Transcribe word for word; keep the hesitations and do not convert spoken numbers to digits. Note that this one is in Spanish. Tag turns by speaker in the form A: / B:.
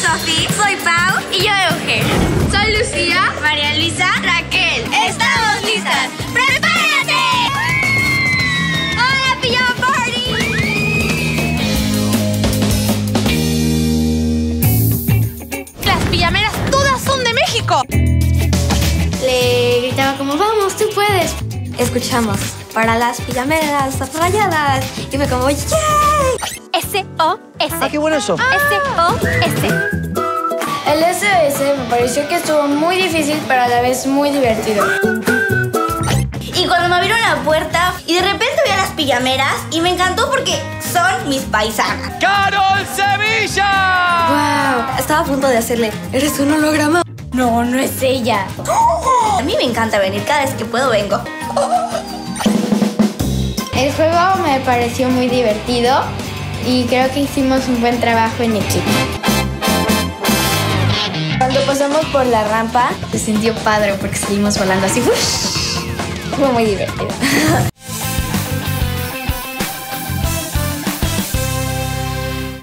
A: Sofi. Soy Pau. Y yo, Euge.
B: Soy Lucía.
A: María Luisa.
B: Raquel.
A: ¡Estamos listas! ¡Prepárate! ¡Hola, Pijama Party!
B: Las pijameras todas son de México.
A: Le gritaba como, vamos, tú puedes. Escuchamos, para las pijameras rayadas. Y fue como, ¡yay!
B: S O S.
C: Ah, qué bueno eso.
B: S O S.
D: El S O S me pareció que estuvo muy difícil, pero a la vez muy divertido.
A: Y cuando me abrieron la puerta y de repente vi a las pijameras y me encantó porque son mis paisanas.
C: ¡Carol Sevilla!
A: ¡Wow! Estaba a punto de hacerle, ¿eres un holograma?
D: No, no es ella.
A: A mí me encanta venir, cada vez que puedo vengo.
D: El juego me pareció muy divertido y creo que hicimos un buen trabajo en equipo. Cuando pasamos por la rampa, se sintió padre porque seguimos volando así. ¡Ush! Fue muy divertido.